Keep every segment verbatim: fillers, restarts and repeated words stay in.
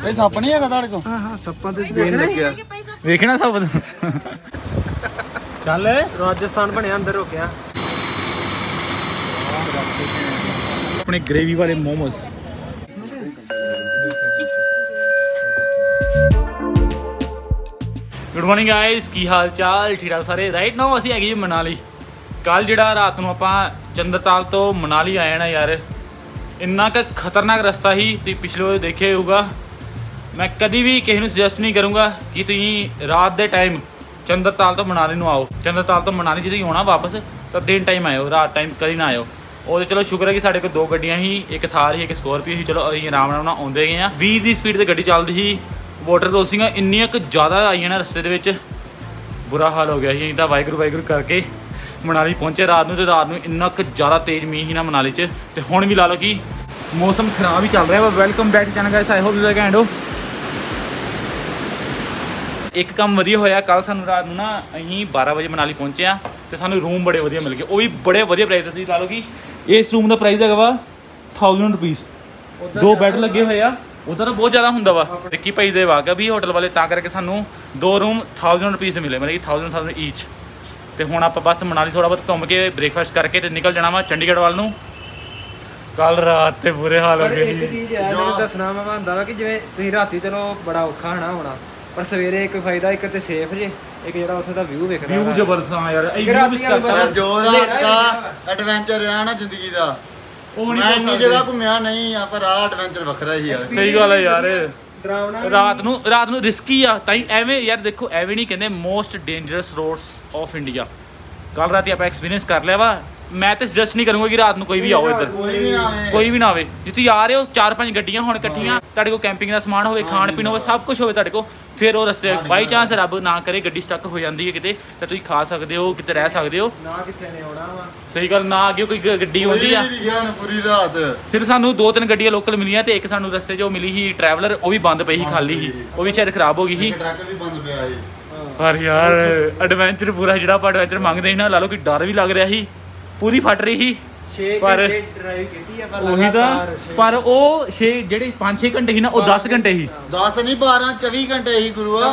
ਇਹ ਸੱਪ ਨਹੀਂ ਹੈਗਾ ਤੁਹਾਡੇ ਕੋਲ? ਹਾਂ ਹਾਂ ਸੱਪਾਂ ਤੇ ਦੇਣ ਲੱਗਿਆ ਵੇਖਣਾ ਸੱਪ ਚੱਲ ਰਾਜਸਥਾਨ ਬਣਿਆ ਅੰਦਰ ਹੋ ਗਿਆ ਆਪਣੇ ਗ੍ਰੇਵੀ ਵਾਲੇ ਮੋਮੋਸ। ਗੁੱਡ ਮਾਰਨਿੰਗ ਗਾਇਸ, ਕੀ ਹਾਲ ਚਾਲ? ਠੀਕ ਠਾਕ ਸਾਰੇ? ਰਾਈਟ ਨਾਓ ਅਸੀਂ ਹੈਗੇ ਜੀ ਮਨਾਲੀ। ਕੱਲ ਜਿਹੜਾ ਰਾਤ ਨੂੰ ਆਪਾਂ ਚੰਦਰਤਾਲ ਤੋਂ ਮਨਾਲੀ ਆਏ ਨਾ ਯਾਰ, ਇੰਨਾ ਕੁ ਖਤਰਨਾਕ ਰਸਤਾ ਸੀ। ਤੁਸੀਂ ਪਿਛਲੇ ਵਾਰ ਦੇਖਿਆ ਹੋਊਗਾ। ਮੈਂ ਕਦੀ ਵੀ ਕਿਸੇ ਨੂੰ ਸੁਜੈਸਟ ਨਹੀਂ ਕਰੂੰਗਾ ਕਿ ਤੁਸੀਂ ਰਾਤ ਦੇ ਟਾਈਮ ਚੰਦਰਤਾਲ ਤੋਂ ਮਨਾਲੀ ਨੂੰ ਆਓ। ਚੰਦਰਤਾਲ ਤੋਂ ਮਨਾਲੀ ਜੇ ਤੁਸੀਂ ਆਉਣਾ ਵਾਪਸ ਤਾਂ ਦਿਨ ਟਾਈਮ ਆਇਓ, ਰਾਤ ਟਾਈਮ ਕਦੀ ਨਾ ਆਇਓ। ਉਹ ਚਲੋ ਸ਼ੁਕਰ ਹੈ ਕਿ ਸਾਡੇ ਕੋਲ ਦੋ ਗੱਡੀਆਂ ਸੀ, ਇੱਕ ਥਾਰ ਸੀ, ਇੱਕ ਸਕੋਰਪੀਓ ਸੀ। ਚਲੋ ਅਸੀਂ ਆਰਾਮ ਨਾਲ ਆਉਂਦੇ ਗਏ ਹਾਂ। ਵੀਹ ਦੀ ਸਪੀਡ ਤੇ ਗੱਡੀ ਚੱਲਦੀ ਸੀ। ਵਾਟਰ ਕ੍ਰੋਸਿੰਗਾਂ ਇੰਨੀਆਂ ਕੁ ਜ਼ਿਆਦਾ ਆਈਆਂ ਨਾ ਰਸਤੇ ਦੇ ਵਿੱਚ, ਬੁਰਾ ਹਾਲ ਹੋ ਗਿਆ ਸੀ। ਅਸੀਂ ਤਾਂ ਵਾਹਿਗੁਰੂ ਵਾਹਿਗੁਰੂ ਕਰਕੇ ਮਨਾਲੀ ਪਹੁੰਚੇ ਰਾਤ ਨੂੰ, ਤੇ ਰਾਤ ਨੂੰ ਇੰਨਾ ਕੁ ਜ਼ਿਆਦਾ ਤੇਜ਼ ਮੀਂਹ ਸੀ ਨਾ ਮਨਾਲੀ 'ਚ। ਤੇ ਹੁਣ ਵੀ ਲਾ ਲਓ ਕਿ ਮੌਸਮ ਖਰਾਬ ਹੀ ਚੱਲ ਰਿਹਾ ਵਾ। Welcome back channel guys, I hope you are ਹੋ। ਇੱਕ ਕੰਮ ਵਧੀਆ ਹੋਇਆ, ਕੱਲ ਸਾਨੂੰ ਰਾਤ ਨੂੰ ਨਾ ਅਸੀਂ ਬਾਰਾਂ ਵਜੇ ਮਨਾਲੀ ਪਹੁੰਚੇ ਆ ਤੇ ਸਾਨੂੰ ਰੂਮ ਬੜੇ ਵਧੀਆ ਮਿਲ ਗਏ। ਉਹ ਵੀ ਬੜੇ ਵਧੀਆ ਪ੍ਰਾਈਸ ਤੇ। ਤੁਸੀਂ ਲਾ ਲਓ ਕਿ ਇਸ ਰੂਮ ਦਾ ਪ੍ਰਾਈਸ ਹੈਗਾ ਵਾ ਥਾਊਜੈਂਡ ਰੁਪੀਸ। ਦੋ ਬੈੱਡ ਲੱਗੇ ਹੋਏ ਆ। ਉਹਦਾ ਤਾਂ ਬਹੁਤ ਜ਼ਿਆਦਾ ਹੁੰਦਾ ਵਾ। ਵਿੱਕੀ ਭਾਈ ਦੇ ਵਾਕਿਆ ਵੀ ਹੋਟਲ ਵਾਲੇ, ਤਾਂ ਕਰਕੇ ਸਾਨੂੰ ਦੋ ਰੂਮ ਥਾਊਜੈਂਡ ਰੁਪੀਸ ਮਿਲੇ, ਮਤਲਬ ਕਿ ਥਾਊਜੈਂਡ ਥਾਊਜੈਂਡ ਈਚ। ਤੇ ਹੁਣ ਆਪਾਂ ਬਸ ਮਨਾਲੀ ਥੋੜ੍ਹਾ ਬਹੁਤ ਘੁੰਮ ਕੇ ਬ੍ਰੇਕਫਾਸਟ ਕਰਕੇ ਤੇ ਨਿਕਲ ਜਾਣਾ ਵਾ ਚੰਡੀਗੜ੍ਹ ਵੱਲ ਨੂੰ। ਕੱਲ ਰਾਤ ਤੇ ਬੁਰੇ ਹਾਲ ਹੋ ਗਏ। ਇੱਕ ਚੀਜ਼ ਹੈ ਮੈਨੂੰ ਦੱਸਣਾ ਮੈਂ ਹੁੰਦਾ ਵਾ ਕਿ ਜਿਵੇਂ ਤੁਸੀਂ ਰਾਤੀ ਚਲੋ ਬੜਾ ਔਖਾ ਹਨਾ ਹੋਣਾ, ਪਰ ਸਵੇਰੇ ਇੱਕ ਫਾਇਦਾ, ਇੱਕ ਤੇ ਸੇਫ ਜੇ, ਇੱਕ ਜਿਹੜਾ ਉੱਥੇ ਦਾ ਵਿਊ ਵੇਖਦਾ। ਵਿਊ ਜ਼ਬਰਦਸਤ ਆ ਯਾਰ। ਪਰ ਜੋ ਰਾਤ ਦਾ ਐਡਵੈਂਚਰ ਰਿਹਾ ਨਾ ਜ਼ਿੰਦਗੀ ਦਾ, ਉਹ ਨਹੀਂ। ਇੰਨੀ ਜਗ੍ਹਾ ਘੁੰਮਿਆ ਨਹੀਂ ਆ, ਪਰ ਆਹ ਐਡਵੈਂਚਰ ਵੱਖਰਾ ਹੀ ਯਾਰ। ਸਹੀ ਗੱਲ ਹੈ ਯਾਰ। ਡਰਾਵਣਾ ਰਾਤ ਨੂੰ ਰਾਤ ਨੂੰ ਰਿਸਕੀ ਆ ਤਾਂ ਹੀ ਐਵੇਂ ਯਾਰ। ਦੇਖੋ ਐਵੇਂ ਨਹੀਂ ਕਹਿੰਦੇ most dangerous roads of India. ਕੱਲ ਰਾਤੀ ਆਪਾਂ ਐਕਸਪੀਰੀਅੰਸ ਕਰ ਲਿਆ ਵਾ। ਮੈਂ ਤਾਂ ਸਜੈਸਟ ਨਹੀਂ ਕਰੂੰਗਾ ਕਿ ਰਾਤ ਨੂੰ ਕੋਈ ਵੀ ਆਓ ਇੱਧਰ, ਕੋਈ ਵੀ ਨਾ ਆਵੇ। ਕੋਈ ਵੀ ਨਾ ਆਵੇ। ਜੇ ਤੁਸੀਂ ਆ ਰਹੇ ਹੋ, ਚਾਰ ਪੰਜ ਗੱਡੀਆਂ ਹੋਣ ਇਕੱਠੀਆਂ, ਤੁਹਾਡੇ ਕੋਲ ਕੈਂਪਿੰਗ ਦਾ ਸਮਾਨ ਹੋਵੇ, ਖਾਣ ਪੀਣ ਹੋਵੇ, ਸਭ ਕੁਝ ਹੋਵੇ ਤੁਹਾਡੇ ਕੋਲ, ਫਿਰ ਉਹ ਰਸਤੇ ਬਾਈ ਚਾਂਸ ਰੱਬ ਨਾ ਕਰੇ ਗੱਡੀ ਸਟਕ ਹੋ ਜਾਂਦੀ ਹੈ ਕਿਤੇ, ਤਾਂ ਤੁਸੀਂ ਖਾ ਸਕਦੇ ਹੋ, ਕਿਤੇ ਰਹਿ ਸਕਦੇ ਹੋ। ਨਾ ਕਿਸੇ ਨੇ ਆਉਣਾ ਵਾ। ਸਹੀ ਗੱਲ, ਨਾ ਅੱਗੇ ਕੋਈ ਗੱਡੀ ਆਉਂਦੀ ਆ। ਪੂਰੀ ਰਾਤ ਸਿਰਫ ਸਾਨੂੰ ਦੋ ਤਿੰਨ ਗੱਡੀਆਂ ਲੋਕਲ ਮਿਲੀਆਂ ਤੇ ਇੱਕ ਸਾਨੂੰ ਰਸਤੇ 'ਚ ਮਿਲੀ ਸੀ ਟਰੈਵਲਰ, ਉਹ ਵੀ ਬੰਦ ਪਈ ਸੀ, ਖਾਲੀ ਸੀ। ਉਹ ਵੀ ਸ਼ਾਇਦ ਖਰਾਬ ਹੋ ਗਈ ਸੀ। ਟਰੱਕ ਵੀ ਬੰਦ ਪਿਆ ਸੀ। ਪਰ ਯਾਰ ਐਡਵੈਂਚਰ ਪੂਰਾ ਜਿਹੜਾ ਆਪਾਂ ਐਡਵੈਂਚਰ ਮੰਗਦੇ ਸੀ ਨਾ, ਲਾ ਲਓ ਕਿ ਡਰ ਵੀ ਲੱਗ ਰਿਹਾ ਸੀ, ਪੂਰੀ ਫਟ ਰਹੀ ਸੀ। ਪਰ ਉਹੀ ਤਾਂ, ਪਰ ਉਹ ਛੇ ਜਿਹੜੇ ਪੰਜ ਛੇ ਘੰਟੇ ਸੀ ਨਾ, ਉਹ ਦਸ ਘੰਟੇ ਸੀ। ਦਸ ਨਹੀਂ ਬਾਰਾਂ ਚੌਵੀ ਘੰਟੇ ਸੀ ਗੁਰੂਆ।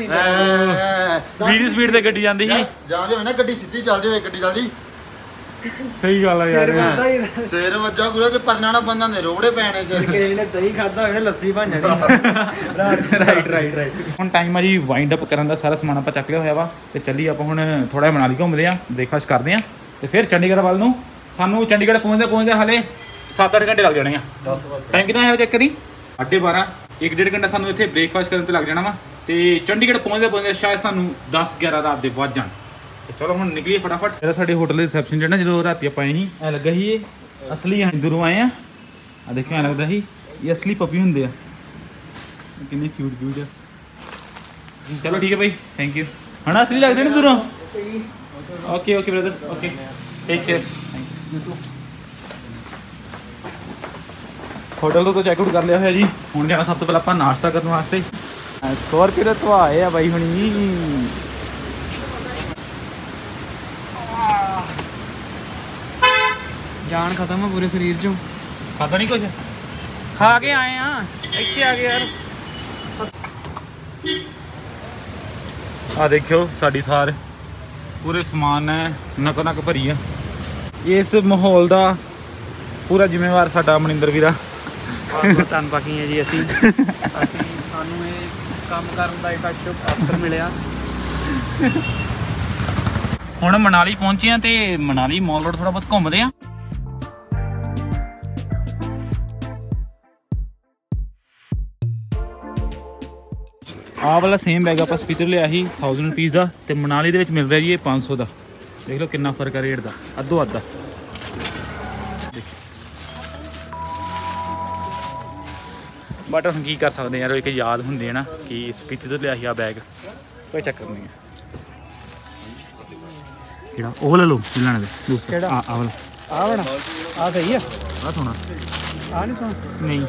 ਵੀਹ ਦੀ ਸਪੀਡ ਤੇ ਗੱਡੀ ਜਾਂਦੀ ਸੀ। ਜਾਂਦੇ ਹੋਏ ਨਾ ਗੱਡੀ ਸਿੱਧੀ ਚੱਲਦੀ ਹੋਵੇ, ਗੱਡੀ ਚੱਲਦੀ। ਸਹੀ ਗੱਲ ਆ ਯਾਰ। ਸਿਰ ਵੱਜਾ ਗੁਰੂ ਤੇ ਪਰਨਾ ਨਾ ਬੰਦਾਂ ਦੇ ਰੋੜੇ ਪੈਣੇ ਸਿਰ। ਕਿਸੇ ਨੇ ਦਹੀਂ ਖਾਦਾ ਹੋਵੇ ਲੱਸੀ ਬਣ ਜਾਣੀ। Right right right. ਹੁਣ ਟਾਈਮ ਆ ਜੀ ਵਾਈਂਡ ਅਪ ਕਰਨ ਦਾ। ਸਾਰਾ ਸਮਾਨ ਆਪਾਂ ਚੱਕ ਲਿਆ ਹੋਇਆ ਵਾ ਤੇ ਚੱਲੀ ਆਪਾਂ ਹੁਣ ਥੋੜਾ ਮਨਾਲੀ ਘੁੰਮਦੇ ਆ, ਬ੍ਰੇਕਫਾਸਟ ਕਰਦੇ ਆ ਤੇ ਫਿਰ ਚੰਡੀਗੜ੍ਹ ਵੱਲ ਨੂੰ। ਸਾਨੂੰ ਚੰਡੀਗੜ੍ਹ ਪਹੁੰਚਦੇ ਪਹੁੰਚਦੇ ਹਾਲੇ ਸੱਤ ਅੱਠ ਘੰਟੇ ਲੱਗ ਜਾਣੇ ਆ। ਟਾਈਮ ਕਿੰਨਾ ਹੈ ਚੈੱਕ ਕਰੀ? ਸਾਢੇ ਬਾਰਾਂ। ਇੱਕ ਡੇਢ ਘੰਟਾ ਸਾਨੂੰ ਇੱਥੇ ਬ੍ਰੇਕਫਾਸਟ ਕਰਨ ਤੇ ਲੱਗ ਜਾਣਾ ਵਾ ਤੇ ਚੰਡੀਗੜ੍ਹ ਪਹੁੰਚਦੇ ਪਹੁੰਚਦੇ ਸ਼ਾਇਦ ਸਾਨੂੰ ਦਸ ਗਿਆਰਾਂ ਰਾਤ ਦੇ ਵੱਜ ਜਾਣ। ਚਲੋ ਹੁਣ ਨਿਕਲੀਏ ਫਟਾਫਟ। ਜਿਹੜਾ ਸਾਡੇ ਹੋਟਲ ਦੇ ਰਿਸੈਪਸ਼ਨ ਜਿਹੜਾ ਜਦੋਂ ਰਾਤੀ ਆਪਾਂ ਆਏ ਸੀ, ਐ ਲੱਗਾ ਸੀ ਇਹ ਅਸਲੀ ਦੂਰੋਂ ਆਏ ਆ। ਆ ਦੇਖਿਓ, ਐ ਲੱਗਦਾ ਸੀ ਇਹ ਅਸਲੀ ਪੱਪੀ ਹੁੰਦੇ ਆ। ਕਿੰਨੇ ਕਿਊਟ ਕਿਊਟ ਆ। ਚਲੋ ਠੀਕ ਹੈ ਭਾਈ, ਥੈਂਕ ਯੂ। ਹਣਾ ਅਸਲੀ ਲੱਗਦੇ ਨੇ ਦੂਰੋਂ। Okay okay brother, okay, take care. Hotel ਤੋਂ ਚੈੱਕ ਆਊਟ ਕਰ ਲਿਆ ਹੋਇਆ ਜੀ। ਹੁਣ ਜਾਣਾ ਸਭ ਤੋਂ ਪਹਿਲਾਂ ਆਪਾਂ ਨਾਸ਼ਤਾ ਕਰਨ ਵਾਸਤੇ। ਸਕੋਰਪੀਓ ਤੋਂ ਆਏ ਆ ਬਾਈ ਹੁਣੀ। ਜਾਨ ਖਤਮ ਆ ਪੂਰੇ ਸਰੀਰ ਚੋਂ। ਖਾਦਾ ਨਹੀਂ ਕੁਛ? ਖਾ ਕੇ ਆਏ ਆ, ਇੱਥੇ ਆ ਗਏ ਯਾਰ। ਆ ਦੇਖਿਓ ਸਾਡੀ ਥਾਰ ਪੂਰੇ ਸਮਾਨ ਹੈ, ਨਕੋ ਨਕ ਭਰੀ ਆ। ਇਸ ਮਾਹੌਲ ਦਾ ਪੂਰਾ ਜ਼ਿੰਮੇਵਾਰ ਸਾਡਾ ਮਨਿੰਦਰ ਵੀਰਾ। ਬਹੁਤ ਧੰਨਵਾਦੀ ਹੈ ਜੀ ਅਸੀਂ ਅਸੀਂ ਸਾਨੂੰ ਇਹ ਕੰਮ ਕਰਨ ਦਾ ਇੱਕ ਅਵਸਰ ਮਿਲਿਆ। ਹੁਣ ਮਨਾਲੀ ਪਹੁੰਚੇ ਆ ਤੇ ਮਨਾਲੀ ਮਾਲ ਰੋਡ ਥੋੜਾ ਬਹੁਤ ਘੁੰਮਦੇ ਆ। ਆਹ ਵਾਲਾ ਸੇਮ ਬੈਗ ਆਪਾਂ ਸਪੀਕਰ ਲਿਆ ਸੀ ਥਾਊਜੈਂਡ ਰੁਪੀਜ਼ ਦਾ, ਤੇ ਮਨਾਲੀ ਦੇ ਵਿੱਚ ਮਿਲ ਰਿਹਾ ਜੀ ਇਹ ਪੰਜ ਸੌ ਦਾ। ਦੇਖ ਲਓ ਕਿੰਨਾ ਫਰਕ ਹੈ ਰੇਟ ਦਾ, ਅੱਧੋ ਅੱਧਾ। ਬਟ ਹੁਣ ਕੀ ਕਰ ਸਕਦੇ ਯਾਰ, ਇੱਕ ਯਾਦ ਹੁੰਦੀ ਹੈ ਨਾ ਕਿ ਸਪੀਕਰ ਤੋਂ ਲਿਆ ਸੀ ਆ ਬੈਗ। ਕੋਈ ਚੱਕਰ ਨਹੀਂ ਹੈ। ਕਿਹੜਾ ਉਹ ਲੈ ਲਓ ਲੈਣ ਦੇ ਦੂਸਰਾ। ਆ ਆ ਵਾਲਾ ਆ ਵਾਲਾ ਆ ਸਹੀ ਆ। ਆ ਸੋਹਣਾ। ਆ ਨਹੀਂ ਸੋਹਣਾ ਨਹੀਂ।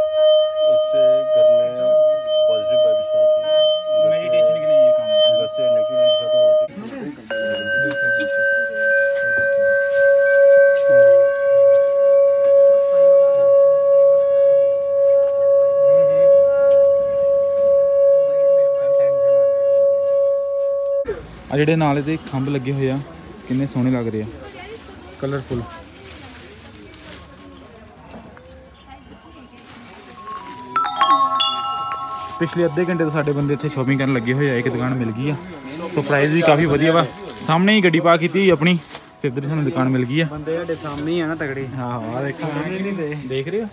इससे घर में पॉजिटिव वाइब्स आती है। मेडिटेशन के लिए ये काम आता है। वैसे ਆ ਜਿਹੜੇ ਨਾਲ ਇਹਦੇ ਖੰਭ ਲੱਗੇ ਹੋਏ ਆ ਕਿੰਨੇ ਸੋਹਣੇ ਲੱਗ ਰਹੇ ਆ, ਕਲਰਫੁਲ। ਪਿਛਲੇ ਅੱਧੇ ਘੰਟੇ ਤੋਂ ਸਾਡੇ ਬੰਦੇ ਇੱਥੇ ਸ਼ਾਪਿੰਗ ਕਰਨ ਲੱਗੇ ਹੋਏ ਆ। ਇੱਕ ਦੁਕਾਨ ਮਿਲ ਗਈ ਆ, ਸੋ ਪ੍ਰਾਈਸ ਵੀ ਕਾਫੀ ਵਧੀਆ ਵਾ। ਸਾਹਮਣੇ ਹੀ ਗੱਡੀ ਪਾ ਕੀਤੀ ਆਪਣੀ, ਤੇ ਇੱਧਰ ਸਾਨੂੰ ਦੁਕਾਨ ਮਿਲ ਗਈ ਆ। ਬੰਦੇ ਸਾਡੇ ਸਾਹਮਣੇ ਹੀ ਆ ਨਾ ਤਗੜੇ। ਹਾਂ ਆ ਦੇਖੋ, ਦੇਖ ਰਹੇ ਹੋ।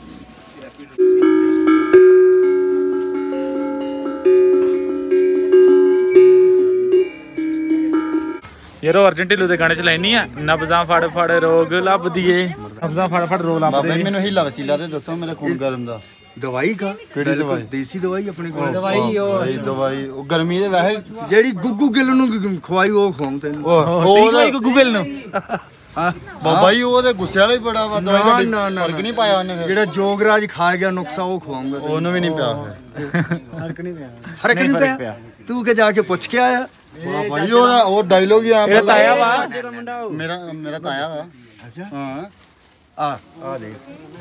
ਯਾਰੋ ਅਰਜਨ ਢਿੱਲੋਂ ਦੇ ਗਾਣੇ ਚ ਲੈਣੀ ਆ, ਨਬਜ਼ਾਂ ਫੜ ਫੜ ਰੋਗ ਲੱਭਦੀਏ, ਨਬਜ਼ਾਂ ਫੜ ਫੜ ਰੋਗ ਲੱਭਦੇ। ਬਾਬਾ ਮੈਨੂੰ ਹੀਲਾ ਵਸੀਲਾ ਤੇ ਦੱਸੋ ਮੇਰਾ ਖੂਨ ਗਰਮ ਦਾ। ਦਵਾਈ ਖਾ, ਕਿਹੜੀ ਦਵਾਈ? ਦੇਸੀ ਦਵਾਈ ਆਪਣੇ ਕੋਲ। ਦਵਾਈ ਉਹ ਦਵਾਈ ਉਹ ਗਰਮੀ ਦੇ ਵੈਸੇ ਜਿਹੜੀ ਗੁੱਗੂ ਗਿੱਲ ਨੂੰ ਖਵਾਈ ਉਹ ਖਵਾਉਂ ਤੈਨੂੰ। ਉਹ ਗੂਗਲ ਨੂੰ ਬਾਬਾ ਜੀ ਉਹਦੇ ਗੁੱਸੇ ਵਾਲਾ ਹੀ ਬੜਾ ਵਾ। ਦਵਾਈ ਦਾ ਫਰਕ ਨਹੀਂ ਪਾਇਆ ਉਹਨੇ ਫਿਰ। ਜਿਹੜਾ ਜੋਗਰਾਜ ਖਾ ਗਿਆ ਨੁਕਸਾ ਉਹ ਖਵਾਉਂਗਾ। ਉਹਨੂੰ ਵੀ ਨਹੀਂ ਪਿਆ ਫਿਰ। ਫਰਕ ਨਹੀਂ ਪਿਆ। ਫਰਕ ਨਹੀਂ ਪਿਆ। ਤੂੰ ਕਿ ਜਾ ਕੇ ਪੁੱਛ ਕੇ ਆਇਆ? ਬਾਬਾ ਜੀ ਉਹਦਾ ਉਹ ਡਾਇਲੋਗ ਹੀ ਆ। ਮੇਰਾ ਤਾਇਆ ਵਾ, ਮੇਰਾ ਮੇਰਾ ਤਾਇਆ ਵਾ। ਅੱਛਾ ਹਾਂ ਆ ਆ ਦੇ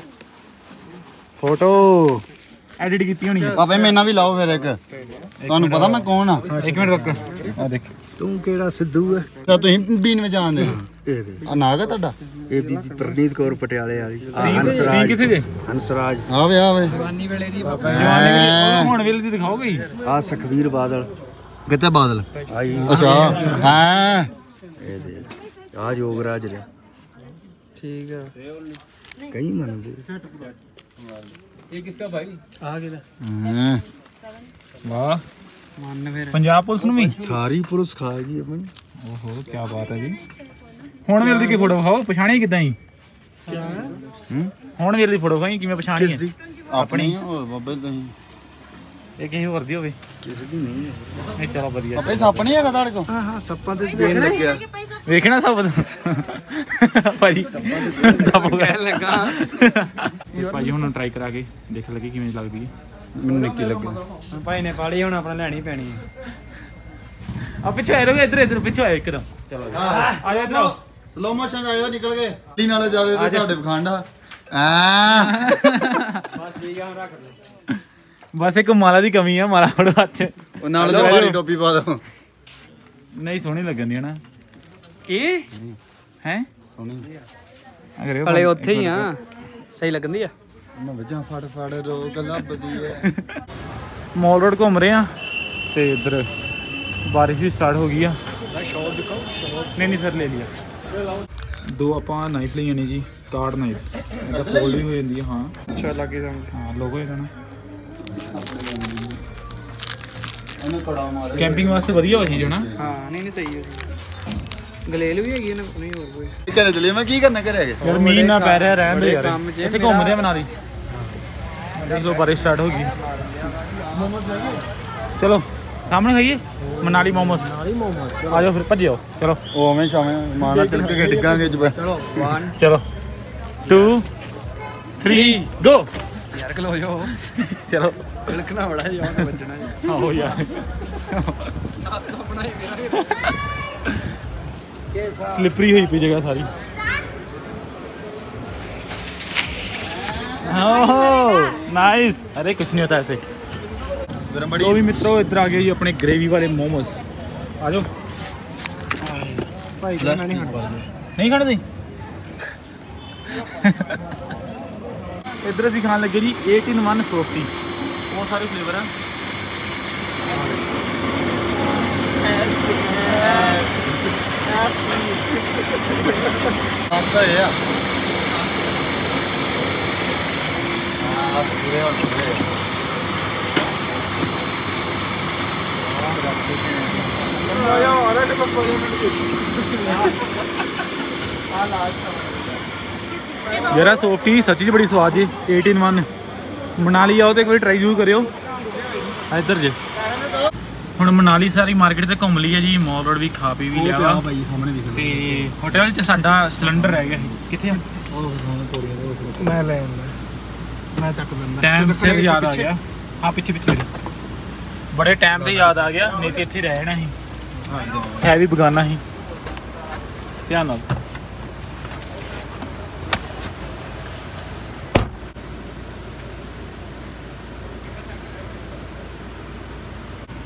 ਫੋਟੋ ਐਡਿਟ ਕੀਤੀ ਹੋਣੀ ਆ। ਬਾਬਾ ਮੇਰੇ ਨਾਲ ਵੀ ਲਾਓ ਫਿਰ ਇੱਕ। ਤੁਹਾਨੂੰ ਪਤਾ ਮੈਂ ਕੌਣ ਆ? ਇੱਕ ਮਿੰਟ ਰੁਕ, ਆ ਦੇਖ। ਤੂੰ ਕਿਹੜਾ ਸਿੱਧੂ ਹੈ? ਤਾਂ ਤੁਸੀਂ ਬੀਨ ਵਿੱਚ ਆਉਂਦੇ ਇਹ ਦੇ ਆ ਨਾਗ ਆ ਤੁਹਾਡਾ? ਇਹ ਬੀਬੀ ਪ੍ਰਨੀਤ ਕੌਰ ਪਟਿਆਲੇ ਵਾਲੀ। ਆ ਤੀ ਹੰਸਰਾਜ। ਕਿੱਥੇ ਜੇ? ਹੰਸਰਾਜ। ਆਵੇ ਆਵੇ ਜਵਾਨੀ ਵੇਲੇ ਦੀ ਬਾਬਾ। ਜਵਾਨੀ ਹੁਣ ਵੇਲੇ ਦੀ ਦਿਖਾਓਗੇ ਹੀ। ਆ ਸੁਖਬੀਰ ਬਾਦਲ। ਕਿੱਥੇ ਬਾਦਲ? ਆਈ ਅੱਛਾ ਹਾਂ ਇਹ ਦੇ ਆ ਜੋਗਰਾਜ ਰਿਹਾ। ਠੀਕ ਆ। ਕਈ ਮੰਨਦੇ। ਇਹ ਕਿਸਕਾ ਭਾਈ? ਆ ਕਿਹਦਾ? ਹਾਂ ਵਾਹ, ਮੰਨ ਫਿਰ। ਪੰਜਾਬ ਪੁਲਿਸ ਨੂੰ ਵੀ। ਸਾਰੀ ਪੁਲਿਸ ਖਾ ਗਈ ਆਪਣੀ। ਓਹੋ ਕੀ ਬਾਤ ਹੈ ਜੀ। ਹੁਣ ਵੇਲੇ ਦੀ ਕੀ ਫੋਟੋ ਵਿਖਾਓ, ਪਛਾਣੀ ਕਿਦਾਂ ਹੀ? ਹੂੰ ਹੁਣ ਵੇਲੇ ਦੀ ਫੋਟੋ ਵਿਖਾਈ, ਕਿਵੇਂ ਪਛਾਣੀ ਕਿਸ ਹੈ? ਦੀ? ਆਪਣੀ ਹੋਰ ਬਾਬੇ ਤੁਸੀਂ ਇਹ ਕਿਸੇ ਹੋਰ ਦੀ ਹੋਵੇ? ਕਿਸੇ ਦੀ ਨਹੀਂ ਹੈ। ਨਹੀਂ ਚਲੋ ਵਧੀਆ। ਬਾਬੇ ਸੱਪ ਨਹੀਂ ਹੈਗਾ ਤੁਹਾਡੇ ਕੋਲ? ਹਾਂ ਹਾਂ ਸੱਪਾਂ ਤੇ ਦੇਣ ਲੱਗਿਆ। ਵੇਖਣਾ ਸਭ ਭਾਜੀ ਸਭ ਕਹਿਣ ਲੱਗਾ। ਭਾਜੀ ਹੁਣ ਟਰਾਈ ਕਰਾ ਕੇ ਦੇਖ ਲੱਗੇ ਕਿਵੇਂ ਲੱਗਦੀ ਹੈ। ਮੈਨੂੰ ਨਿੱਕੀ ਲੱਗੀ। ਹੁਣ ਭਾਈ ਨੇ ਪਾਲੀ ਹੁਣ ਆਪਣਾ ਲੈਣੀ ਪੈਣੀ ਹੈ। ਆ ਪਿੱਛੇ ਆਏ ਰਹੋਗੇ, ਇੱਧਰ ਇੱਧਰ ਪਿੱਛੇ ਆਏ ਇੱਕਦਮ। ਚਲੋ ਆ ਜਾ ਇੱਧਰ। ਸਲੋ ਮੋਸ਼ਨ ਆਇਓ ਨਿਕਲ ਗਏ। ਟੀ ਨਾਲੇ ਜਿਆਦਾ ਤੇ ਤੁਹਾਡੇ ਵਿਖਾਂਡਾ ਆ। ਬਸ ਠੀਕ ਆ, ਹੁਣ ਰੱਖ ਲਓ। ਬਸ ਇੱਕ ਮਾਲਾ ਦੀ ਕਮੀ ਆ, ਮਾਲਾ ਫੜੋ ਹੱਥ ਚ। ਉਹ ਨਾਲ ਤੇ ਭਾਰੀ ਟੋਪੀ ਪਾ ਦੋ। ਨਹੀਂ ਸੋਹਣੀ ਲੱਗਣ ਦੀ ਹਨਾ। ਕੀ ਹੈ ਸੋਹਣੀ ਅਗਰ ਹਲੇ ਉੱਥੇ ਹੀ ਆ, ਸਹੀ ਲੱਗਦੀ ਆ। ਮੈਂ ਵਜਾਂ ਫੜ ਫੜ ਰੋਗ ਲੱਭਦੀ ਐ। ਮਾਲ ਰੋਡ ਘੁੰਮ ਰਹੇ ਆ ਤੇ ਇੱਧਰ ਬਾਰਿਸ਼ ਵੀ ਸਟਾਰਟ ਹੋ ਗਈ ਆ। ਸ਼ੌਪ ਦਿਖਾਓ। ਨਹੀਂ ਨਹੀਂ ਸਰ ਲੈ ਲਿਆ। ਦੋ ਆਪਾਂ ਨਾਈਫ ਲਈਆਂ ਨੇ ਜੀ, ਕਾਰਡ ਨਾਈਫ। ਇਹਦਾ ਫੋਲਡ ਵੀ ਹੋ ਜਾਂਦੀ ਹੈ। ਹਾਂ ਅੱਛਾ ਲੱਗੇ ਜਾਣ। ਹਾਂ ਲੋਗੋ ਇਹਦਾ ਨਾ ਇਹਨੂੰ ਕੜਾ ਮਾਰ। ਕੈਂਪਿੰਗ ਵਾਸਤੇ ਵਧੀਆ ਹੋ ਚੀਜ਼ ਹੈ ਨਾ। ਹਾਂ ਨਹੀਂ ਨਹੀਂ ਸਹੀ ਹੈ। ਗਲੇਲ ਵੀ ਹੈਗੀ ਨਾ, ਨਹੀਂ ਹੋਰ ਕੋਈ। ਘਰੇ ਚਲੇ ਮੈਂ ਕੀ ਕਰਨਾ ਘਰੇ ਆ ਕੇ? ਯਾਰ ਮੀਂਹ ਨਾ ਪੈ ਰਿਹਾ, ਰਹਿਣ ਦੇ ਯਾਰ। ਕੰਮ ਜੇ ਇੱਥੇ ਘੁੰਮਦੇ ਆ ਬਣਾ ਦੀ। ਦੇਖ ਲਓ ਬਾਰਿਸ਼ ਸਟਾਰਟ ਹੋ ਗਈ। ਚਲੋ ਸਾਹਮਣੇ ਖਾਈਏ ਮਨਾਲੀ ਮੋਮੋਸ। ਨਾਲੀ ਮੋਮੋਸ। ਆ ਜਾਓ ਫਿਰ ਭੱਜਿਓ। ਚਲੋ ਉਵੇਂ ਸ਼ਾਵੇਂ ਮਾਨਾ ਤਿਲਕ ਕੇ ਡਿੱਗਾਂਗੇ ਜਬ। ਚਲੋ one ਚਲੋ ਟੂ ਥ੍ਰੀ ਗੋ। ਯਾਰ ਖਲੋ ਜਾਓ। ਚਲੋ ਤਿਲਕਣਾ ਬੜਾ ਜਿਹਾ ਵੱਜਣਾ ਜੀ। ਆਹੋ ਯਾਰ ਦੱਸ ਆਪਣਾ ਹੀ ਮੇਰਾ स्लिपरी हुई पी जगह सारी। नाइस। अरे कुछ नहीं होता ऐसे। तो भी मित्रों इधर आ गए जी अपने ग्रेवी वाले मोमोज। आ जाओ भाई। नहीं खाना नहीं खाना नहीं। इधर असीं खान लगे जी एट इन वन सॉफ्टी। बहुत सारे फ्लेवर हैं। आता है यार। हाँ पूरे और पूरे। जरा सॉफ्टी सच्ची बड़ी स्वाद जी। एट इन वन मनाली आओ तो एक बार ट्राई जरूर करियो। इधर जे ਹੁਣ ਮਨਾਲੀ ਸਾਰੀ ਮਾਰਕੀਟ ਤੇ ਘੁੰਮ ਲਈ ਹੈ ਜੀ। ਮਾਲ ਰੋਡ ਵੀ ਖਾ ਪੀ ਵੀ ਲਿਆ ਵਾ ਭਾਈ ਸਾਹਮਣੇ ਦਿਖ ਤੇ ਹੋਟਲ 'ਚ ਸਾਡਾ ਸਿਲੰਡਰ ਰਹਿ ਗਿਆ ਸੀ। ਕਿੱਥੇ ਆ? ਮੈਂ ਲੈ ਆਉਂਦਾ। ਮੈਂ ਚੱਕ ਦਿੰਦਾ। ਟਾਈਮ ਸਿਰ ਯਾਦ ਆ ਗਿਆ। ਹਾਂ ਪਿੱਛੇ ਪਿੱਛੇ ਬੜੇ ਟਾਈਮ ਤੇ ਯਾਦ ਆ ਗਿਆ, ਨਹੀਂ ਤੇ ਇੱਥੇ ਰਹਿਣਾ ਸੀ। ਹੈ ਵੀ ਬਗਾਨਾ ਸੀ। ਧਿਆਨ ਨਾਲ।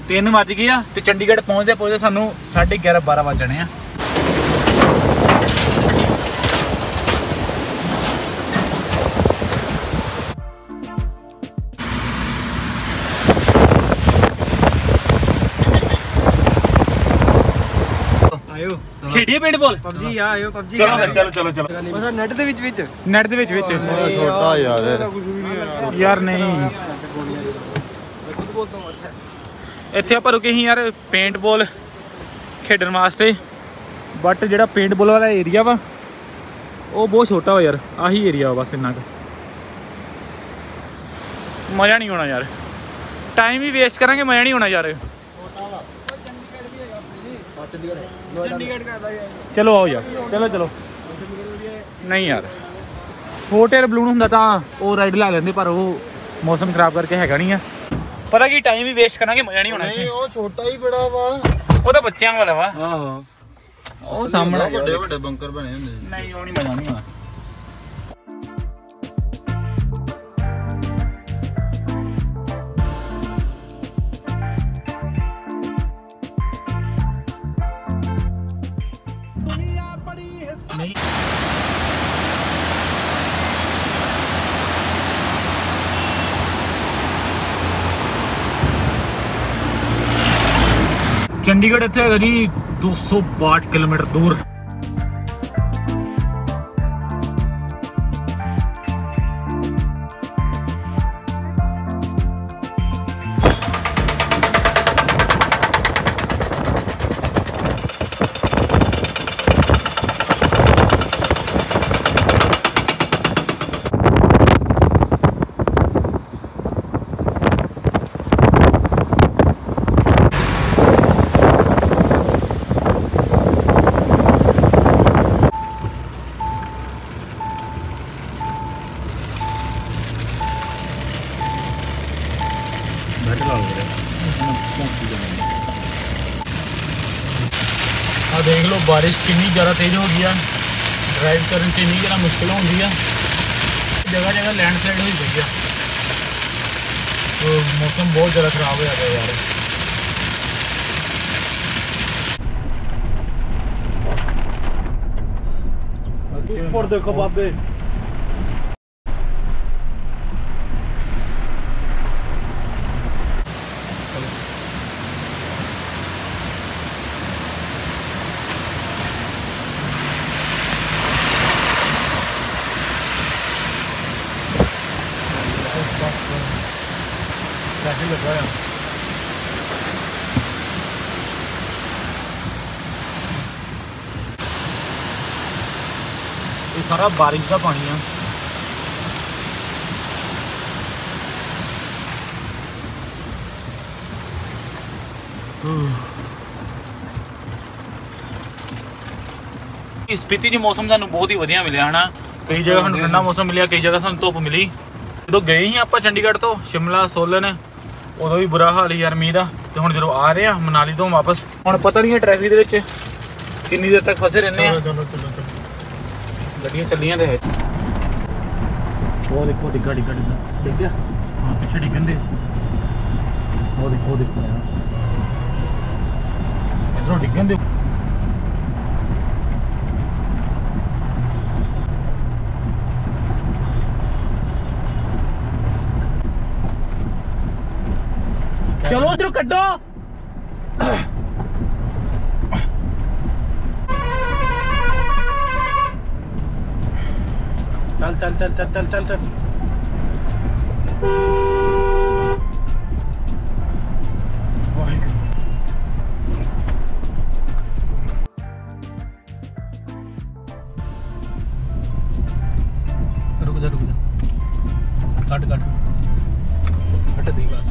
तीन वज गए आ ते चंडीगढ़ पहुंचते पहुंचते सानू साढ़े ग्यारह बारह वज जाने आ। ਆਇਓ खेडिए पेंट बॉल ਪਬਜੀ ਆ ਆਇਓ ਪਬਜੀ चलो फिर, चलो चलो चलो ਉਹ ਨੈਟ ਦੇ ਵਿੱਚ ਵਿੱਚ नेट दे विच विच ਮੈਂ ਛੋਟਾ ਯਾਰ यार नहीं ਇੱਥੇ ਆਪਾਂ ਰੁਕੇ ਸੀ ਯਾਰ ਪੇਂਟ ਬਾਲ ਖੇਡਣ ਵਾਸਤੇ ਬਟ ਜਿਹੜਾ ਪੇਂਟ ਬਾਲ ਵਾਲਾ ਏਰੀਆ ਵਾ ਉਹ ਬਹੁਤ ਛੋਟਾ ਵਾ ਯਾਰ ਆਹੀ ਏਰੀਆ ਵਾ ਬਸ ਇੰਨਾ ਕੁ ਮਜ਼ਾ ਨਹੀਂ ਆਉਣਾ ਯਾਰ ਟਾਈਮ ਹੀ ਵੇਸਟ ਕਰਾਂਗੇ ਮਜ਼ਾ ਨਹੀਂ ਆਉਣਾ ਯਾਰ ਚੰਡੀਗੜ੍ਹ ਕਰਦਾ ਯਾਰ ਚਲੋ ਆਓ ਯਾਰ ਚਲੋ ਚਲੋ ਨਹੀਂ ਯਾਰ ਹੋਟਲ ਬਲੂਨ ਹੁੰਦਾ ਤਾਂ ਉਹ ਰਾਈਡ ਲਾ ਲੈਂਦੇ ਪਰ ਉਹ ਮੌਸਮ ਖਰਾਬ ਕਰਕੇ ਹੈਗਾ ਨਹੀਂ ਆ ਪਤਾ ਕੀ ਟਾਈਮ ਵੀ ਵੇਸਟ ਕਰਾਂਗੇ ਮਜ਼ਾ ਨਹੀਂ ਆਉਣਾ ਨਹੀਂ ਉਹ ਛੋਟਾ ਹੀ ਬੜਾ ਵਾ ਉਹ ਤਾਂ ਬੱਚਿਆਂ ਵਾਲਾ ਵਾ ਆਹੋ ਉਹ ਸਾਹਮਣੇ ਵੱਡੇ ਵੱਡੇ ਬੰਕਰ ਬਣੇ ਹੁੰਦੇ ਨਹੀਂ ਉਹ ਨਹੀਂ ਮਜ਼ਾ ਨਹੀਂ ਆਉਣਾ ਨਹੀਂ ਚੰਡੀਗੜ੍ਹ ਇੱਥੇ ਹੈਗਾ ਜੀ ਦੋ ਸੌ ਬਾਹਠ ਕਿਲੋਮੀਟਰ ਦੂਰ ਆ ਦੇਖ ਲਓ ਬਾਰਿਸ਼ ਕਿੰਨੀ ਜ਼ਿਆਦਾ ਤੇਜ਼ ਹੋ ਗਈ ਆ ਡਰਾਈਵ ਕਰਨ 'ਚ ਇੰਨੀ ਜ਼ਿਆਦਾ ਮੁਸ਼ਕਿਲ ਹੁੰਦੀ ਆ ਜਗ੍ਹਾ ਜਗ੍ਹਾ ਲੈਂਡਸਲਾਈਡ ਹੋਈ ਪਈ ਆ तो मौसम बहुत ज़्यादा ख़राब हो जाता है यार ऊपर देखो बाबे ट्रैफिक लगा है ये सारा बारिश का पानी है स्पीति च मौसम सानू बहुत ही वधिया मिले है ना कई जगह सानू ठंडा मौसम मिले कई जगह सानू धुप मिली जो गए ही आप चंडीगढ़ तो शिमला सोलन उदों भी बुरा हाल ही यार मीह का तो हम जो आ रहे हैं मनाली तो वापस हम पता नहीं है ट्रैफिक के किन्नी देर तक फसे रहने गड्डियां चलियां तो है वो देखो डिग्गा डिग्गा डिग्गा डिग गया हाँ पिछे डिगन दे वो देखो देखो इधरों डिगन दे चलो उधर कड्डो चल चल चल चल चल चल चल रुक जा रुक जा कट कट कट दी बस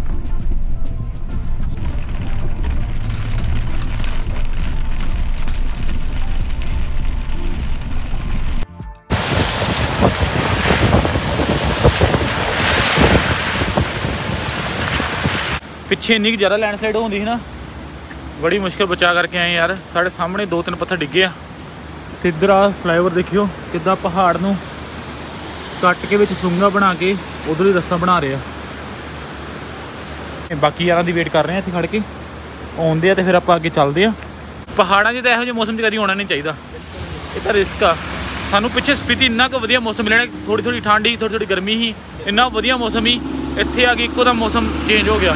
पिछे इन्नी ज़्यादा लैंडस्लाइड होती ना बड़ी मुश्किल बचा करके आए यार साढ़े सामने दो तीन पत्थर डिगे आ तो इधर आ फ्लाईओवर देखियो किदा पहाड़ नूं कट के विच सुंगा बना के उधर ही रास्ता बना रहे ਬਾਕੀ ਯਾਰਾਂ ਦੀ ਵੇਟ ਕਰ ਰਹੇ ਹਾਂ ਅਸੀਂ ਖੜ ਕੇ, ਆਉਂਦੇ ਆ ਤੇ ਫਿਰ ਆਪਾਂ ਅੱਗੇ ਚੱਲਦੇ ਆ। ਪਹਾੜਾਂ 'ਚ ਤਾਂ ਇਹੋ ਜਿਹੇ ਮੌਸਮ 'ਚ ਕਦੀ ਹੋਣਾ ਨਹੀਂ ਚਾਹੀਦਾ, ਇਹ ਤਾਂ ਰਿਸਕ ਆ। ਸਾਨੂੰ ਪਿੱਛੇ ਸਪੀਤੀ ਇੰਨਾ ਕੁ ਵਧੀਆ ਮੌਸਮ ਮਿਲਣਾ, ਥੋੜੀ ਥੋੜੀ ਠੰਡ ਸੀ, ਥੋੜੀ ਥੋੜੀ ਗਰਮੀ ਸੀ, ਇੰਨਾ ਵਧੀਆ ਮੌਸਮ ਸੀ। ਇੱਥੇ ਆ ਕੇ ਇੱਕੋ ਦਾ ਮੌਸਮ ਚੇਂਜ ਹੋ ਗਿਆ।